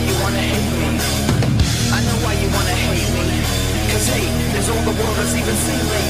you wanna hate me. I know why you wanna hate me. Cause hate is all the world has even seen lately.